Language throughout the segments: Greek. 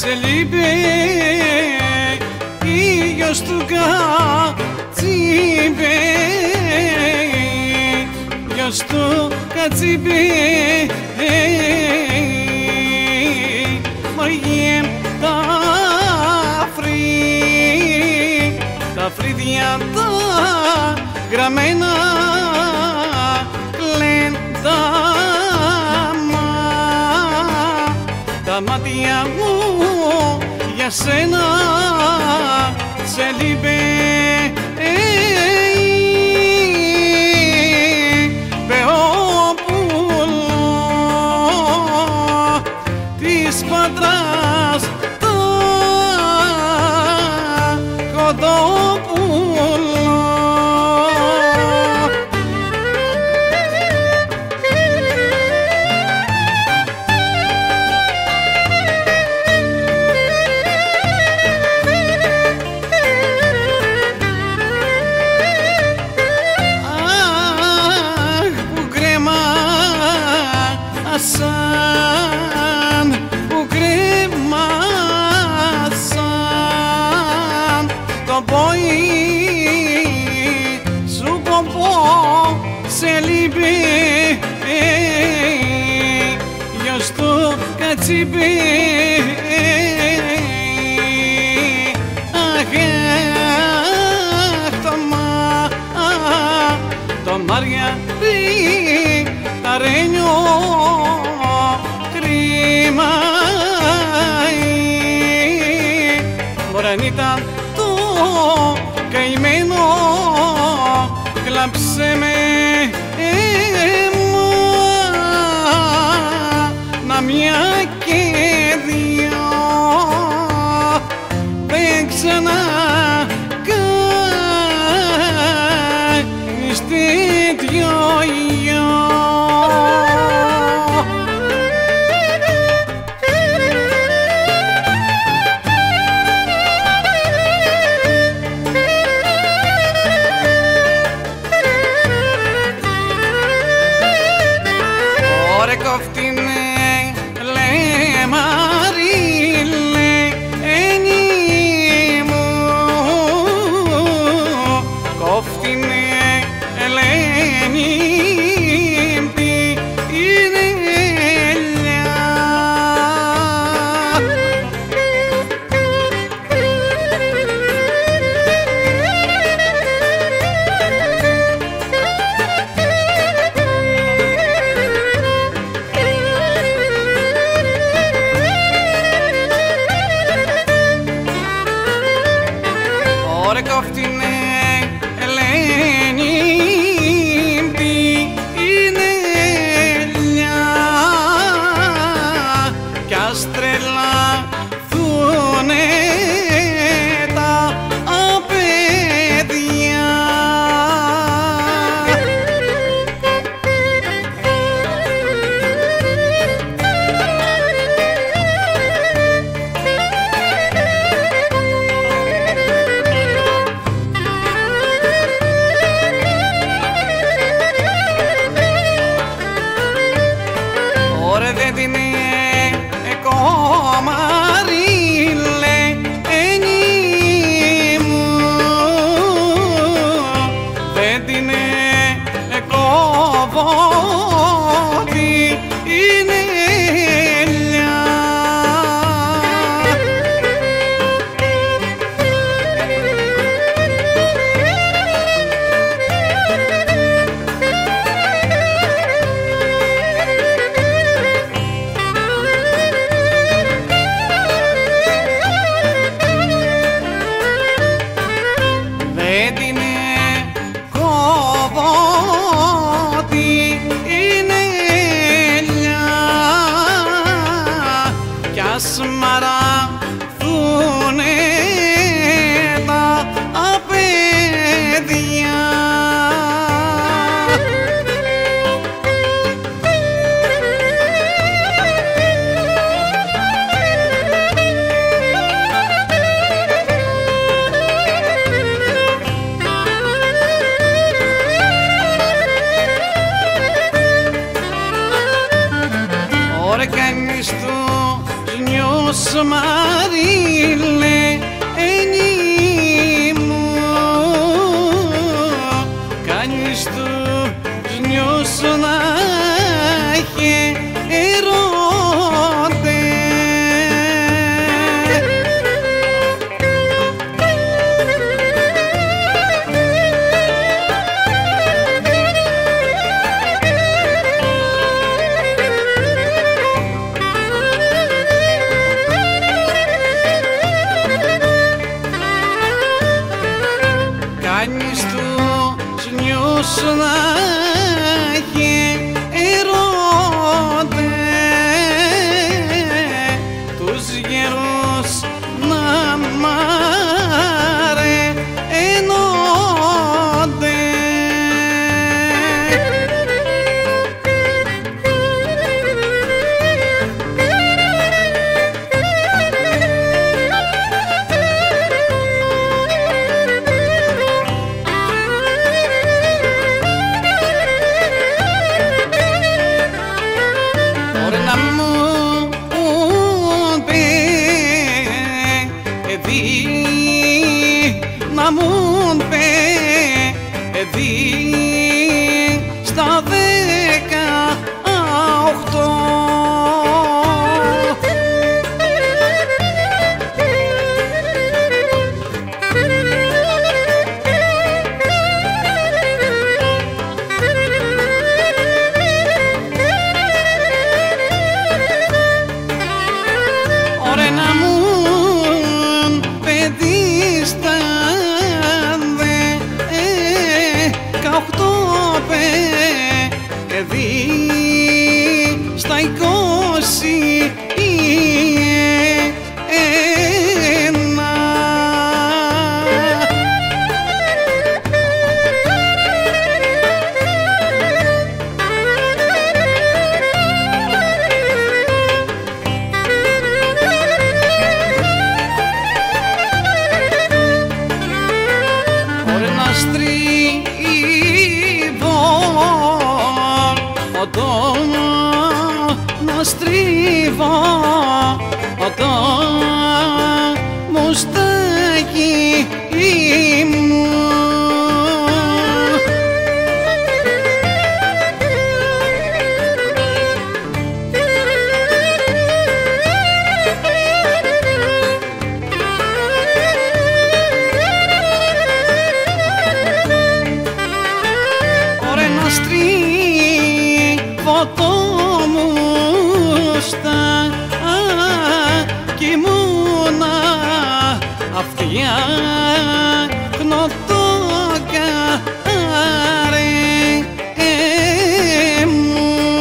σε λείπει ήλιος του Κατσίμπη, ήλιος του Κατσίμπη, μαριέμ τα φρύδια τα γραμμένα κλαίν τα μάτια μου για σένα σε λείπει Πεόπουλο της πατράς το Κοντόπουλο. Που κρέμασαν το πόη σου κομπό σε λείπει γιος του Κατσίμπη. Αχ, το Μαριαρί τα ρένιο κρίμα μπορεί αν ήταν το καημένο κλάψε με να μια και δύο δεν ξανακάνεις τέτοιο γιο. Κόφτινε λέ Μαρίλε ένι μου, κόφτινε λέ νύμπτη είναι ελιά. Κόφτινε Ελένη είναι ελιά κι ας τρελαθούνε τα απαίδια. Δεν την Μαρίλε ένι μου, δεν την κόβωτη είναι ελιά. Δεν την κόβωτη είναι ελιά κι ας μαραθούνε τα απαίδια. Κανείς τους νιούς Μαρίλε μου κάνεις τους νιούς να έχει ερώτε. Κάνεις τους νιούς να έχει ερώτε, τους γερούς να μάρε ενώνται. Να μου παιδί στα 18. Ωραία να μου παιδί στα 18 παιδί στα 21. Ωραία να να στρίβω το μουστάκι μου. Ωραία να στρίβω το κι ήμουνα φτιάχνω το καρέ μου.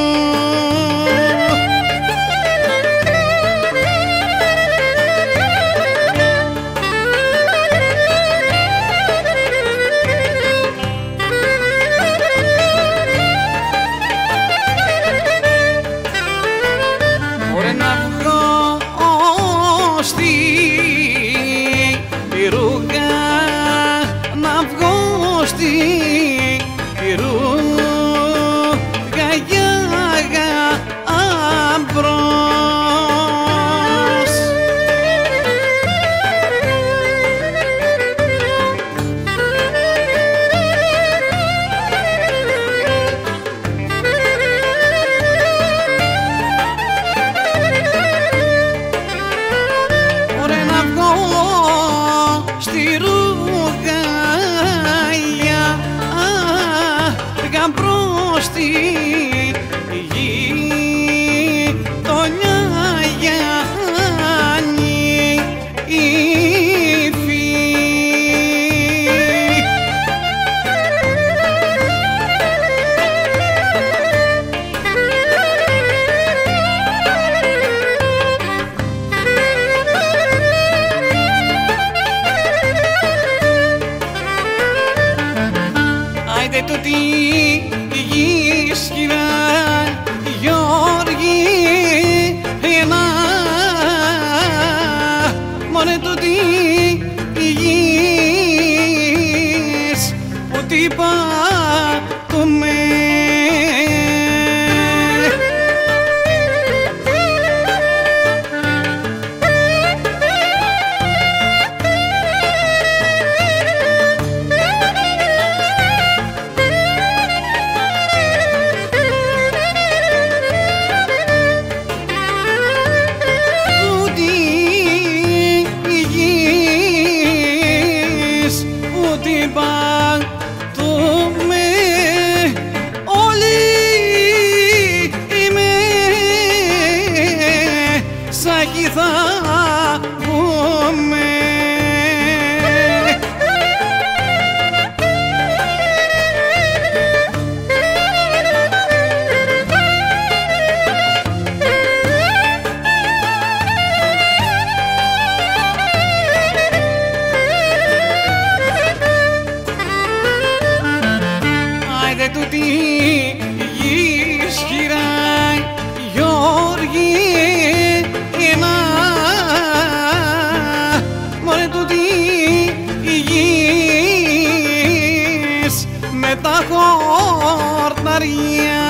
Ωραία να βγω στη πυρούγα, να βγω στη πυρούγα για αμπρός. Στη ρουγαλιά γαμπρό στη γειτονιά Γιάννη υφή. Άιντε τούτη η γη σκυρά, Γιώργη, ένα μόνε τούτη η γης που τι πατούμε. με. Άιντε τούτη γη ισχυρά, Γιώργη, ένα μωρέ τούτη η γης με τα χορταριά.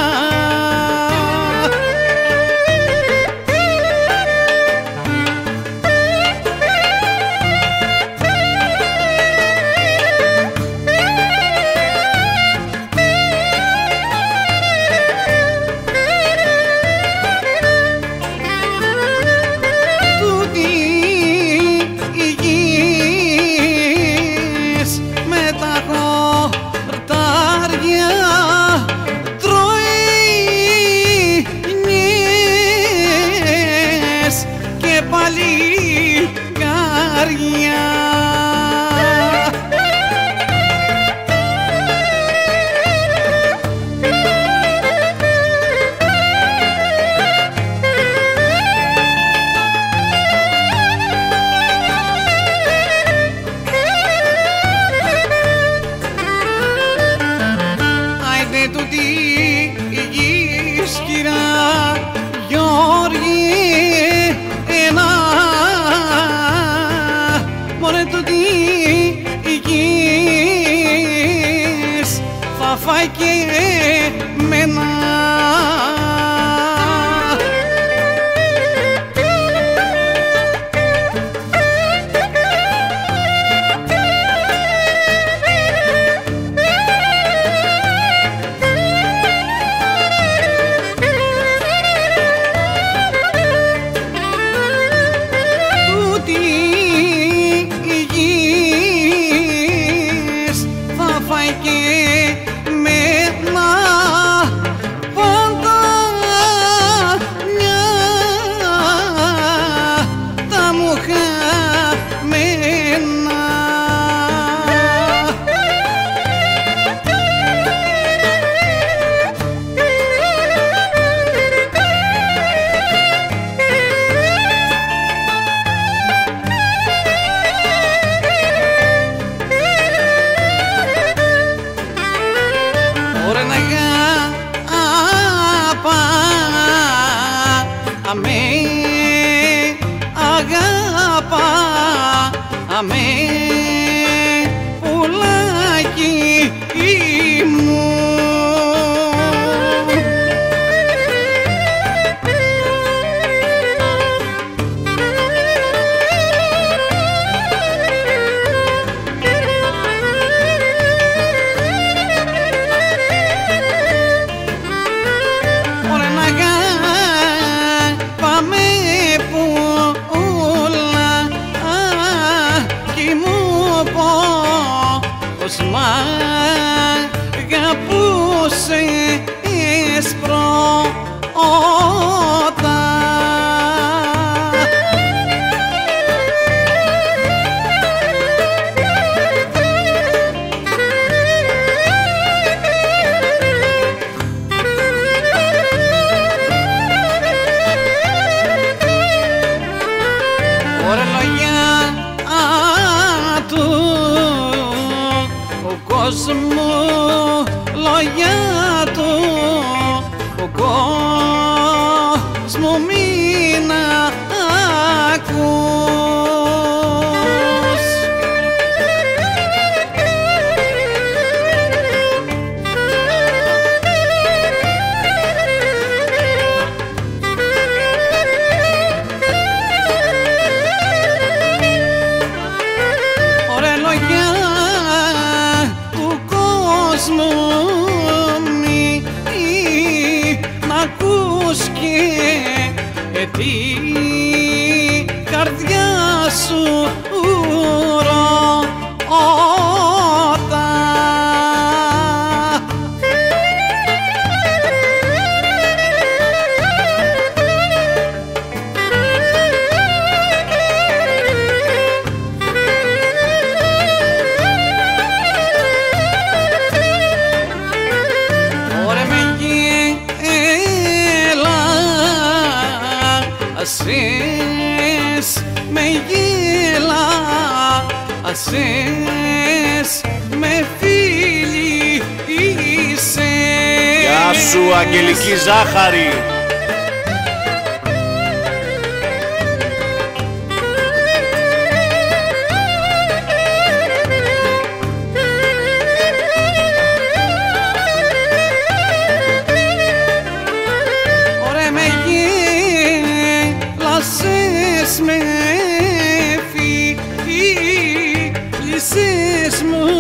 Τούτη η γη ισχυρά, Γιώργη, ένα μωρέ τούτη η γης θα φάει και μένα. Αμέ, αγάπα, αμέ, πουλάκι μου. Πως μ' αγαπούσες πρώτα. Ωραία λόγια του κόσμου, λόγια του ο κόσμο μην ακούς. Ωραία λόγια του κόσμου μην ακούς και την καρδιά σου ρώτα. γέλασες, με φίλησες. Γεια σου Αγγελική Ζάχαρη. Με φίλησες μου